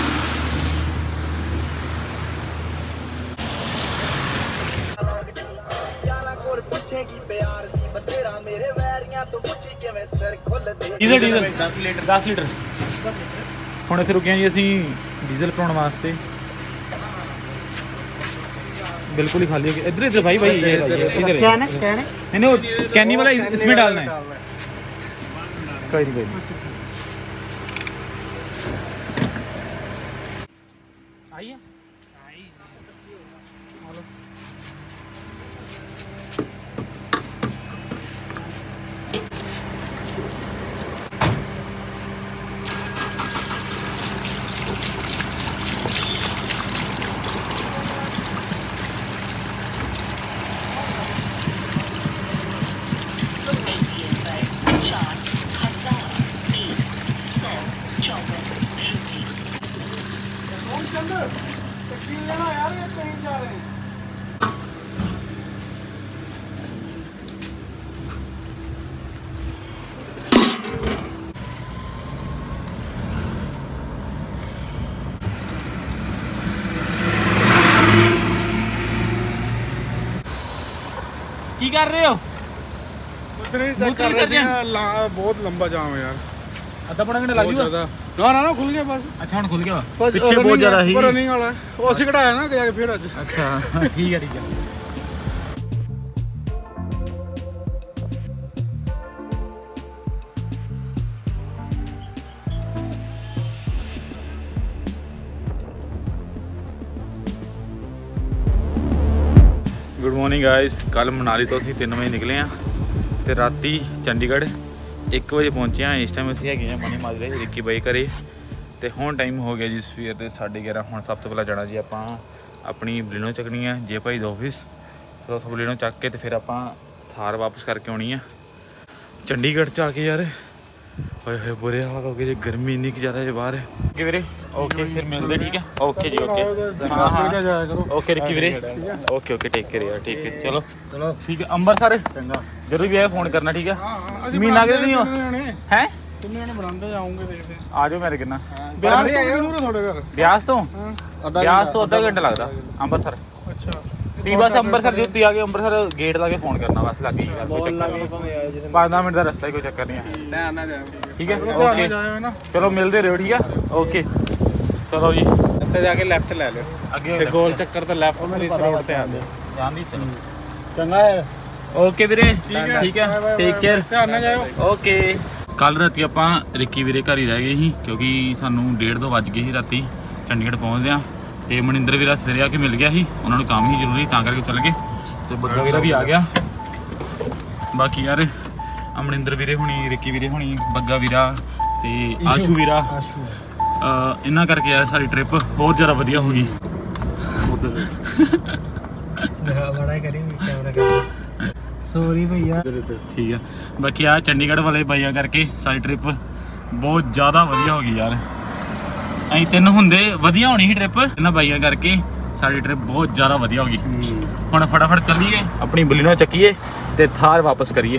ਡੀਜ਼ਲ ਡੀਜ਼ਲ ਦਸ ਲੀਟਰ ਦਸ ਲੀਟਰ ਹੁਣ ਇੱਥੇ ਰੁਕੇ ਹਾਂ ਜੀ ਅਸੀਂ ਡੀਜ਼ਲ ਭਰਾਉਣ ਵਾਸਤੇ। बिल्कुल ही खाली है इधर इधर भाई भाई ये इधर क्या है क्या है नहीं नहीं वो कैनी वाला इसमें डालना है। कोई नहीं कोई नहीं आइए की कर रहे हो? कुछ नहीं चेक कर रहे हैं। बहुत लंबा जाम है यार, आधा पौना घंटा लग जाएगा। ना ना ना खुल गया बस। अच्छा हुन खुल गया, पीछे बहुत ज्यादा ही रनिंग वाला है वो ਅਸੀਂ ਕਢਾਇਆ ਨਾ ਜਾ ਕੇ ਫਿਰ ਅੱਜ। अच्छा ठीक है ठीक है। गुड मॉर्निंग गाइस, कल मनाली तो ਅਸੀਂ तीन बजे निकले हाँ ਤੇ ਰਾਤੀ ਚੰਡੀਗੜ੍ਹ एक बजे पहुंचे हाँ। इस टाइम ਅਸੀਂ ਹੈਗੇ ਆ ਮਨੀ ਮਾਜਰੇ ਰਿੱਕੀ ਬਾਈ ਘਰੇ ਤੇ ਹੁਣ ਟਾਈਮ ਹੋ ਗਿਆ ਜੀ ਸਵੇਰ ਦੇ ਸਾਢੇ ਗਿਆਰਾਂ। ਹੁਣ ਸਭ ਤੋਂ ਪਹਿਲਾਂ ਜਾਣਾ ਜੀ ਆਪਾਂ ਆਪਣੀ ਬਲੀਨੋ ਚੱਕਣੀ ਆ ਜੇ ਭਾਈ ਦਾ ਆਫਿਸ, ਤੇ ਉੱਥੋਂ ਬਲੀਨੋ ਚੱਕ ਕੇ ਤੇ ਫਿਰ ਆਪਾਂ ਥਾਰ ਵਾਪਸ ਕਰਕੇ ਆਉਣੀ ਆ ਚੰਡੀਗੜ੍ਹ ਚ ਆ ਕੇ। ਯਾਰ ਹੋਏ ਹੋਏ ਬੁਰੇ ਹਾਲ ਹੋ ਗਏ ਜੀ, ਗਰਮੀ ਇੰਨੀ ਕੁ ਜ਼ਿਆਦਾ ਹੈ ਬਾਹਰ। ਓਕੇ ਵੀਰੇ ਓਕੇ, ਫਿਰ ਮਿਲਦੇ ਠੀਕ ਹੈ। ਓਕੇ ਜੀ ਓਕੇ ਹਾਂ ਹਾਂ ਓਕੇ ਰਿੱਕੀ ਵੀਰੇ ਓਕੇ ਓਕੇ ਟੇਕ ਕੇਅਰ ਯਾਰ ਠੀਕ ਹੈ। ਚਲੋ ਚਲੋ ਠੀਕ ਹੈ। ਅੰਮ੍ਰਿਤਸਰ ਚੰਗਾ ਜਦੋਂ ਵੀ ਆਏ ਫੋਨ ਕਰਨਾ ਠੀਕ ਹੈ। ਮਹੀਨਾ ਕੇ ਨਹੀਂ ਹੋ ਹੈ ਕਿੰਨੇ ਜਣੇ ਬਣਾਉਂਦੇ ਜਾਉਂਗੇ ਦੇਖਦੇ ਆ ਜਾਓ ਮੇਰੇ ਕਿੰਨਾ ਬਿਆਸ ਤੋਂ ਕਿੰਨੀ ਦੂਰ ਹੈ ਤੁਹਾਡੇ ਘਰ? ਬਿਆਸ ਤੋਂ ਬਿਆਸ ਤੋਂ ਅੱਧਾ ਘੰਟਾ ਲੱਗਦਾ ਅੰਮ੍ਰਿਤਸਰ। ਅੱਛਾ ਤੁਸੀਂ ਬਸ ਅੰਮ੍ਰਿਤਸਰ ਜੁੱਤੀ ਆ ਕੇ ਅੰਮ੍ਰਿਤਸਰ ਗੇਟ ਲਾ ਕੇ ਫੋਨ ਕਰਨਾ ਬਸ, ਲੱਗ ਗਈ ਗੱਲ, ਕੋਈ ਚੱਕਰ ਨਹੀਂ। ਪੰਜ ਦਸ ਮਿੰਟ ਦਾ ਰਸਤਾ ਹੀ, ਕੋਈ ਚੱਕਰ ਨਹੀਂ ਹੈ। ਲੈ ਆਣਾ ਜਾ ਠੀਕ ਹੈ ਓਕੇ ਚਲੋ ਮਿਲਦੇ ਰਹੋ ਠੀਕ ਹੈ ਓਕੇ ਚਲੋ ਜੀ। ਇੱਥੇ ਜਾ ਕੇ ਲੈਫਟ ਲੈ ਲਿਓ ਅੱਗੇ ਤੇ ਗੋਲ ਚੱਕਰ ਤੇ ਲੈਫਟ ਪੁਲਿਸ ਰੋਡ ਤੇ ਆ ਜਾਓ। ਜਾਂਦੀ ਚਲੋ ਚੰਗਾ ਹੈ ਓਕੇ ਵੀਰੇ ਠੀਕ ਹੈ ਟੇਕ ਕੇਅਰ ਧਿਆਨ ਨਾਲ ਜਾਇਓ ਓਕੇ। ਕੱਲ ਰਾਤੀ ਆਪਾਂ ਰਿੱਕੀ ਵੀਰੇ ਘਰ ਹੀ ਰਹਿ ਗਏ ਸੀ ਕਿਉਂਕਿ ਸਾਨੂੰ ਡੇਢ ਦੋ ਵੱਜ ਗਏ ਸੀ ਰਾਤੀ ਚੰਡੀਗੜ੍ਹ ਪਹੁੰਚਦੇ ਆ। ਤੇ ਮਨਿੰਦਰ ਵੀਰਾ ਸਵੇਰੇ ਆ ਕੇ ਮਿਲ ਗਿਆ ਸੀ, ਉਹਨਾਂ ਨੂੰ ਕੰਮ ਹੀ ਜ਼ਰੂਰੀ ਤਾਂ ਕਰਕੇ ਚੱਲ ਗਏ। ਤੇ ਬੱਗਾ ਵੀਰਾ ਵੀ ਆ ਗਿਆ। ਬਾਕੀ ਯਾਰ ਅਮਰਿੰਦਰ ਵੀਰੇ ਹੁਣੀ, ਰਿੱਕੀ ਵੀਰੇ ਹੁਣੀ, ਬੱਗਾ ਵੀਰਾ ਤੇ ਆਸ਼ੂ ਵੀਰਾ ਇਹਨਾਂ ਕਰਕੇ ਯਾਰ ਸਾਡੀ ਟ੍ਰਿਪ ਬਹੁਤ ਜ਼ਿਆਦਾ ਵਧੀਆ ਹੋ ਗਈ। ਸੌਰੀ ਭਈਆ ਠੀਕ ਹੈ। ਬਾਕੀ ਆ ਚੰਡੀਗੜ੍ਹ ਵਾਲੇ ਬਾਈਆਂ ਕਰਕੇ ਸਾਡੀ ਟ੍ਰਿਪ ਬਹੁਤ ਜ਼ਿਆਦਾ ਵਧੀਆ ਹੋ ਗਈ ਯਾਰ। ਅਸੀਂ ਤਿੰਨ ਹੁੰਦੇ ਵਧੀਆ ਹੋਣੀ ਸੀ ਟ੍ਰਿਪ, ਇਹਨਾਂ ਬਾਈਆਂ ਕਰਕੇ ਸਾਡੀ ਟ੍ਰਿਪ ਬਹੁਤ ਜ਼ਿਆਦਾ ਵਧੀਆ ਹੋ ਗਈ। ਹੁਣ ਫਟਾਫਟ ਚੱਲੀਏ ਆਪਣੀ ਬਲੀਨੋ ਚੱਕੀਏ ਤੇ ਥਾਰ ਵਾਪਸ ਕਰੀਏ।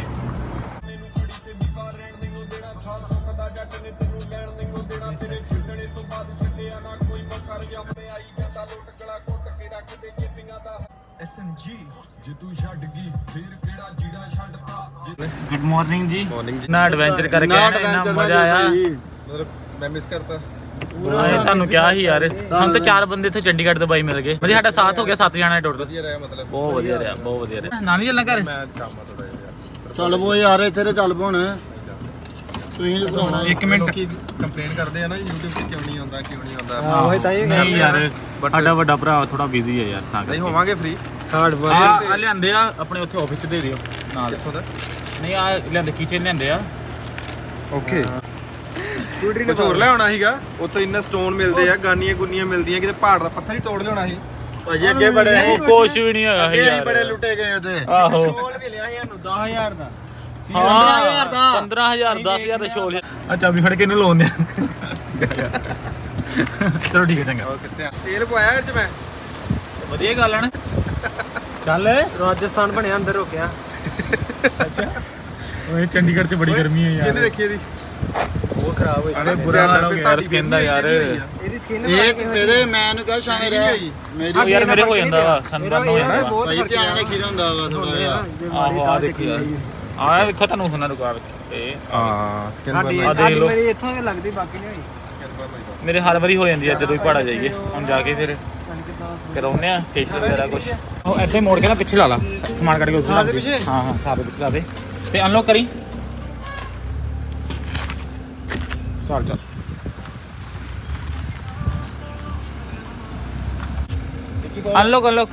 गुड मॉर्निंग जी। ना एडवेंचर करके आए ना, इतना मजा आया। मतलब मैं मिस करता ਤੁਹਾਨੂੰ ਕਿਹਾ ਸੀ ਯਾਰ, हम तो चार बंदे थे चंडीगढ़ ਤੋਂ ਬਾਈ ਮਿਲ ਗਏ। मतलब ਸਾਡਾ ਸਾਥ ਹੋ ਗਿਆ ਸੱਤ ਜਣਾ ਟੋਟਲ। ਵਧੀਆ ਰਿਹਾ ਮਤਲਬ ਬਹੁਤ ਵਧੀਆ ਰਿਹਾ ਬਹੁਤ ਵਧੀਆ ਰਿਹਾ। ਨਾਨੀ ਚੱਲਣਾ ਘਰ ਮੈਂ ਕੰਮ ਆ ਥੋੜਾ ਜਿਹਾ। ਚੱਲ ਬੋ ਯਾਰ ਇੱਥੇ ਤੇ ਚੱਲ ਪੋਣ ਤੁਸੀਂ ਜੋ ਭਰਾਉਣਾ। ਇੱਕ ਮਿੰਟ ਲੋਕੀ ਕੰਪਲੇਨ ਕਰਦੇ ਆ ਨਾ YouTube ਤੇ ਕਿਉਂ ਨਹੀਂ ਆਉਂਦਾ ਕਿਉਂ ਨਹੀਂ ਆਉਂਦਾ। ਹਾਂ ਉਹ ਤਾਂ ਇਹ ਨਹੀਂ ਯਾਰ ਸਾਡਾ ਵੱਡਾ ਭਰਾ ਥੋੜਾ ਬਿਜ਼ੀ ਹੈ ਯਾਰ ਤਾਂ ਨਹੀਂ ਕਰਕੇ। ਹੋਵਾਂਗੇ ਫ੍ਰੀ ਹਾਰਡ ਆ ਆ ਲਿਆਂਦੇ ਆ ਆਪਣੇ ਉੱਥੇ ਆਫਿਸ ਚ ਦੇ ਦਿਓ ਨਾਲ। ਕਿੱਥੋਂ ਦਾ? ਨਹੀਂ ਆ ਲਿਆਂਦੇ ਕਿਚਨ ਲਿਆਂਦੇ ਆ। ਓਕੇ ਕੁਝ ਹੋਰ ਲਿਆਉਣਾ ਸੀਗਾ ਉੱਥੇ, ਇੰਨਾ ਸਟੋਨ ਮਿਲਦੇ ਆ, ਗਾਨੀਆਂ ਗੁੰਨੀਆਂ ਮਿਲਦੀਆਂ, ਕਿਤੇ ਪਹਾੜ ਦਾ ਪੱਥਰ ਹੀ ਤੋੜ ਲਿਆਉਣਾ ਸੀ। ਭਾਜੀ ਅੱਗੇ ਬੜੇ ਉਹ ਕੁਛ ਵੀ ਨਹੀਂ ਹੈਗਾ ਸੀ ਅੱਗੇ ਯਾਰ, ਬੜੇ ਲੁੱਟੇ ਗਏ ਉਹਦੇ। ਆਹੋ ਸ਼ੋਲ ਵੀ ਲਿਆ ਸਾਨੂੰ ਦਸ ਹਜ਼ਾਰ ਦਾ। ਪੰਦਰਾਂ ਹਜ਼ਾਰ ਦਾ ਪੰਦਰਾਂ ਹਜ਼ਾਰ ਦਸ ਹਜ਼ਾਰ ਦਾ ਸ਼ੋਲ। ਆ ਚਾਬੀ ਫੜ ਕੇ ਇਹਨੂੰ ਲਾਉਂਦੇ ਆ। ਚਲੋ ਠੀਕ ਹੈ ਚੰਗਾ। ਉਹ ਕਿੱਥੇ ਆ ਤੇਲ ਪਵਾਇਆ ਇਹ ਚ ਮੈਂ ਵਧੀਆ ਗੱਲ ਹੈ ਨਾ। ਚੱਲ ਰਾਜਸਥਾਨ ਬਣਿਆ ਅੰਦਰ ਰੋਕਿਆ। ਅੱਛਾ ਓਏ ਚੰਡੀਗੜ੍ਹ 'ਚ ਬੜੀ ਗਰਮੀ ਹੈ ਯਾਰ। ਕਿਹਨੇ ਵੇਖੀ ਇਹਦੀ ਉਹ ਖਰਾਬ ਹੋਈ ਅਰੇ ਬੁਰਾ ਹਾਲ ਹੋ ਗਿਆ ਯਾਰ ਸਕਿਨ ਦਾ ਯਾਰ। ਇਹਦੀ ਸਕਿਨ ਇਹ ਮੇਰੇ ਮੈਂ ਨੂੰ ਕਹਾਂ ਸ਼ਾਮੇ ਰਹਿ ਮੇਰੀ ਯਾਰ ਮੇਰੇ ਹੋ ਜਾਂਦਾ ਵਾ ਸਨਬਰਨ ਹੋ ਜਾਂਦਾ ਵਾ। ਭਾਈ ਧਿਆਨ ਰੱਖੀਦਾ ਹੁੰਦਾ ਵਾ ਥੋੜਾ ਜਿਹਾ। ਆਹੋ ਆ ਦੇਖੋ ਯਾਰ ਆ ਵੇਖੋ ਤੁਹਾਨੂੰ ਸੁਣਾ ਰੁਕਾ ਵੇਖ ਹਾਂ ਸਕਿਨ ਸਾਡੀ ਆ ਦੇਖ ਸਾਡੀ ਲਓ। ਮੇਰੀ ਇੱਥੋਂ ਲੱਗਦੀ ਬਾਕੀ ਨਹੀਂ ਹੋਈ। ਮੇਰੇ ਹਰ ਵਾਰੀ ਹੋ ਜਾਂਦੀ ਆ ਜਦੋਂ ਵੀ ਪਹਾੜਾ ਜਾਈਏ। ਹੁਣ ਜਾ ਕੇ ਫਿਰ ਕਰਾਉਂਦੇ ਆ ਫੇਸ਼ੀਅਲ ਵਗੈਰਾ ਕੁਝ। ਉਹ ਇੱਥੇ ਮੋੜ ਕੇ ਨਾ ਪਿੱਛੇ ਲਾ ਲਾ ਸਮਾਨ ਕੱਢ ਕੇ ਉੱਥੇ ਲਾ ਦੇ। ਹਾਂ ਹਾਂ ਸਾਰੇ ਪਿੱਛੇ ਲਾ ਦੇ ਤੇ ਅਨਲੌਕ ਕਰੀ। ਚੱਲ ਚੱਲ ਅਨਲੌਕ ਅਨਲੌਕ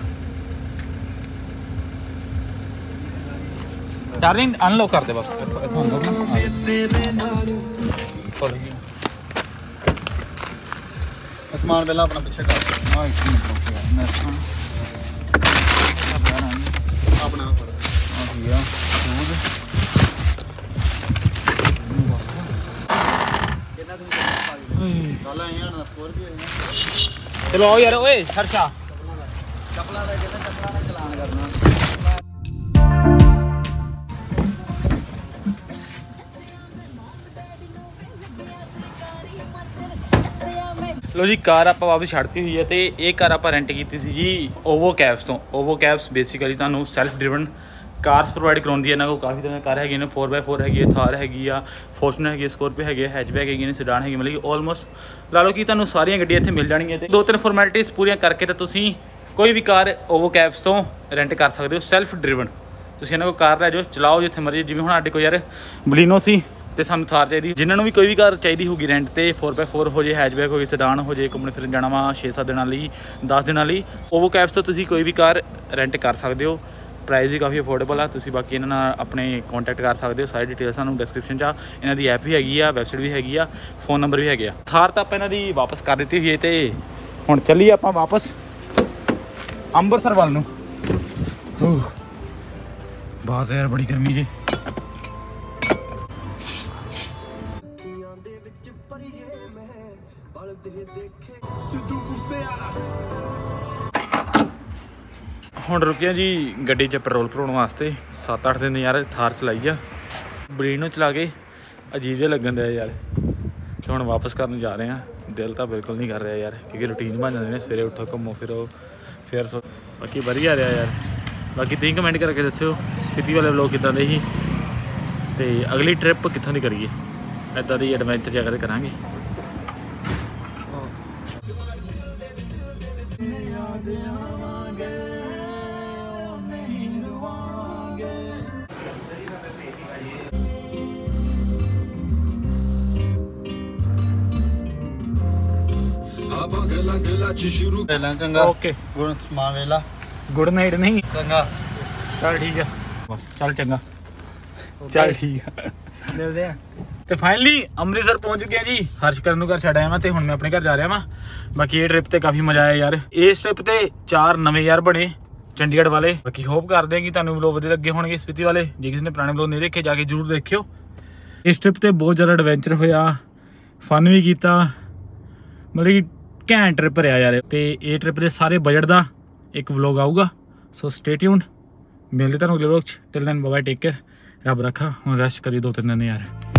ਡਾਰਲਿੰਗ ਅਨਲੌਕ ਕਰ ਦੇ ਬਸ ਇੱਥੋਂ ਇੱਥੋਂ ਅਨਲੌਕ ਨਾ ਖੋਲ ਗਈ। ਸਮਾਨ ਪਹਿਲਾਂ ਆਪਣਾ ਪਿੱਛੇ ਕਰ ਆ ਇੱਕ ਮਿੰਟ ਰੁਕ ਯਾਰ ਮੈਂ ਆਪਣਾ ਫੜ ਆ ਗਿਆ ਦੂਧ ਗੱਲ ਆਈ ਨਾ ਸਕੋਰਪੀਓ ਹੈ। ਚਲੋ ਆਓ ਯਾਰ ਓਏ ਖਰਚਾ ਚੱਪਲਾਂ ਦਾ ਕਹਿੰਦਾ ਚੱਪਲਾਂ ਨਾਲ ਚਲਾਨ ਕਰਨਾ। ਲੋ ਜੀ ਕਾਰ ਆਪਾਂ ਵਾਪਸ ਛੱਡਤੀ ਹੋਈ ਹੈ ਤੇ ਇਹ ਕਾਰ ਆਪਾਂ ਰੈਂਟ ਕੀਤੀ ਸੀ ਜੀ ਓਵੋ ਕੈਬਸ ਤੋਂ। ਓਵੋ ਕੈਬਸ ਬੇਸਿਕਲੀ ਤੁਹਾਨੂੰ ਸੈਲਫ ਡਰਿਵਨ ਕਾਰਸ ਪ੍ਰੋਵਾਈਡ ਕਰਾਉਂਦੀ ਹੈ। ਇਹਨਾਂ ਕੋਲ ਕਾਫੀ ਤਰ੍ਹਾਂ ਦੀ ਕਾਰ ਹੈਗੀਆਂ ਨੇ। ਫੋਰ ਬਾਈ ਫੋਰ ਹੈਗੀ ਹੈ, ਥਾਰ ਹੈਗੀ ਆ, ਫੋਰਚੂਨਰ ਹੈਗੀ ਹੈ, ਸਕੋਰਪੀਓ ਹੈਗੀ ਹੈ, ਹੈਚਬੈਕ ਹੈਗੀ ਨੇ, ਸਿਡਾਨ ਹੈਗੀ। ਮਤਲਬ ਕਿ ਆਲਮੋਸਟ ਲਾ ਲਓ ਕਿ ਤੁਹਾਨੂੰ ਸਾਰੀਆਂ ਗੱਡੀਆਂ ਇੱਥੇ ਮਿਲ ਜਾਣਗੀਆਂ ਤੇ ਦੋ ਤਿੰਨ ਫਾਰਮੈਲਿਟੀਜ਼ ਪੂਰੀਆਂ ਕਰਕੇ ਤਾਂ ਤੁਸੀਂ ਕੋਈ ਵੀ ਕਾਰ ਓਵੋ ਕੈਬਸ ਤੋਂ ਰੈਂਟ ਕਰ ਸਕਦੇ ਹੋ ਸੈਲਫ ਡਰਿਵਨ। ਤੁਸੀਂ ਇਹਨਾਂ ਕੋਲ ਕਾਰ ਲੈ ਜਾਓ, ਚਲਾਓ ਜਿੱਥੇ ਮਰਜ਼ੀ। ਜਿਵੇਂ ਹੁਣ ਸਾਡੇ ਕੋਲ ਯਾਰ ਬਲੀਨੋ ਸੀ ਤੇ ਸਾਨੂੰ ਥਾਰ ਚਾਹੀਦੀ। ਜਿਨ੍ਹਾਂ ਨੂੰ ਵੀ ਕੋਈ ਵੀ ਕਾਰ ਚਾਹੀਦੀ ਹੋਊਗੀ ਰੈਂਟ ਤੇ ਫੋਰ ਬਾਈ ਫੋਰ ਹੋ ਜੇ, ਹੈਚਬੈਕ ਹੋ ਜੇ, ਸਿਡਾਨ ਹੋ ਜੇ, ਘੁੰਮਣ ਫਿਰਨ ਜਾਣਾ ਵਾ ਛੇ ਸੱਤ ਦਿਨਾਂ ਲਈ, ਦਸ ਦਿਨਾਂ ਲਈ, ਓਵੋ ਕੈਬਸ ਤੋਂ ਤੁਸੀਂ ਕੋਈ ਵੀ ਕਾਰ ਰੈਂਟ ਕਰ ਸਕਦੇ ਹੋ। ਪ੍ਰਾਈਸ ਵੀ ਕਾਫੀ ਅਫੋਰਡੇਬਲ ਆ। ਤੁਸੀਂ ਬਾਕੀ ਇਹਨਾਂ ਨਾਲ ਆਪਣੇ ਕੰਟੈਕਟ ਕਰ ਸਕਦੇ ਹੋ। ਸਾਰੀ ਡਿਟੇਲ ਸਾਨੂੰ ਡਿਸਕ੍ਰਿਪਸ਼ਨ 'ਚ ਆ। ਇਹਨਾਂ ਦੀ ਐਪ ਵੀ ਹੈਗੀ ਆ, ਵੈਬਸਾਈਟ ਵੀ ਹੈਗੀ ਆ, ਫੋਨ ਨੰਬਰ ਵੀ ਹੈਗੇ ਆ। ਥਾਰ ਤਾਂ ਆਪਾਂ ਇਹਨਾਂ ਦੀ ਵਾਪਸ ਕਰ ਦਿੱਤੀ ਹੋਈ ਹੈ ਤੇ ਹੁਣ ਚੱਲੀਏ ਆਪਾਂ ਵਾਪਸ ਅੰਮ੍ਰਿਤਸਰ ਵੱਲ ਨੂੰ। ਬਾਤ ਯਾਰ ਬੜੀ ਗਰਮੀ ਜੀ। ਹੁਣ ਰੁਕਿਆ ਜੀ ਗੱਡੀ 'ਚ ਪੈਟਰੋਲ ਭਰਾਉਣ ਵਾਸਤੇ। ਸੱਤ ਅੱਠ ਦਿਨ ਯਾਰ ਥਾਰ ਚਲਾਈ ਆ, ਬਲੀਨੋ ਚਲਾ ਕੇ ਅਜੀਬ ਜਿਹਾ ਲੱਗਣ ਦਿਆ ਯਾਰ। ਤੇ ਹੁਣ ਵਾਪਸ ਕਰਨ ਜਾ ਰਹੇ ਹਾਂ। ਦਿਲ ਤਾਂ ਬਿਲਕੁਲ ਨਹੀਂ ਕਰ ਰਿਹਾ ਯਾਰ ਕਿਉਂਕਿ ਰੂਟੀਨ ਬਣ ਜਾਂਦੇ ਨੇ। ਸਵੇਰੇ ਉੱਠੋ, ਘੁੰਮੋ ਫਿਰੋ, ਫਿਰ ਸੋ। ਬਾਕੀ ਵਧੀਆ ਰਿਹਾ ਯਾਰ। ਬਾਕੀ ਤੁਸੀਂ ਕਮੈਂਟ ਕਰਕੇ ਦੱਸਿਓ ਸਪੀਤੀ ਵਾਲੇ ਵਲੋਗ ਕਿੱਦਾਂ ਦੇ ਸੀ ਤੇ ਅਗਲੀ ਟ੍ਰਿਪ ਕਿੱਥੋਂ ਦੀ ਕਰੀਏ। ਇੱਦਾਂ ਦੀ ਐਡਵੈਂਚਰ ਜਗ੍ਹਾ 'ਤੇ ਕਰਾਂਗੇ। ਪਹਿਲਾਂ ਚੰਗਾ ਓਕੇ ਗੁਣ ਸਮਾਨ ਵੇਲਾ ਗੁੱਡ ਨਾਈਟ ਨਹੀਂ ਚੰਗਾ ਚੱਲ ਠੀਕ ਆ ਬਸ ਚੱਲ ਚੰਗਾ ਚੱਲ ਠੀਕ ਆ ਮਿਲਦੇ ਆ। ਤੇ ਫਾਈਨਲੀ ਅੰਮ੍ਰਿਤਸਰ ਪਹੁੰਚ ਚੁੱਕੇ ਆ ਜੀ। ਹਰਸ਼ਕਰਨ ਨੂੰ ਘਰ ਛੱਡ ਆਇਆ ਮੈਂ ਤੇ ਹੁਣ ਮੈਂ ਆਪਣੇ ਘਰ ਜਾ ਰਿਹਾ ਵਾਂ। ਬਾਕੀ ਇਹ ਟ੍ਰਿਪ ਤੇ ਕਾਫੀ ਮਜ਼ਾ ਆਇਆ ਯਾਰ। ਇਸ ਟ੍ਰਿਪ ਤੇ ਚਾਰ ਨਵੇਂ ਯਾਰ ਬਣੇ ਚੰਡੀਗੜ੍ਹ ਵਾਲੇ। ਬਾਕੀ ਹੋਪ ਕਰਦੇ ਆ ਕਿ ਤੁਹਾਨੂੰ ਵਲੋਗ ਵਧੀਆ ਲੱਗੇ ਹੋਣਗੇ ਸਪੀਤੀ ਵਾਲੇ। ਜੇ ਕਿਸੇ ਨੇ ਪੁਰਾਣੇ ਵਲੋਗ ਨਹੀਂ ਦੇਖੇ ਜਾ ਕੇ ਜ਼ਰੂਰ ਦੇਖਿਓ। ਇਸ ਟ੍ਰਿਪ ਤੇ ਬਹੁਤ ਜ਼ਿਆਦਾ ਐਡਵੈਂਚਰ ਹੋਇਆ, ਫਨ ਵੀ ਕੀਤਾ, ਮਤਲਬ ਕਿ ਘੈਂਟ ਟ੍ਰਿਪ ਰਿਹਾ ਯਾਰ। ਤੇ ਇਹ ਟ੍ਰਿਪ ਦੇ ਸਾਰੇ ਬਜਟ ਦਾ ਇੱਕ ਵਲੋਗ ਆਊਗਾ, ਸੋ ਸਟੇ ਟਿਊਨਡ। ਮਿਲਦੇ ਤੁਹਾਨੂੰ ਅਗਲੇ ਵਲੋਗ 'ਚ। Till then bye bye, take care, ਰੱਬ ਰੱਖਾ। ਹੁਣ ਰੈਸਟ ਕਰੀ ਦੋ ਤਿੰਨ ਦਿਨ ਯਾਰ।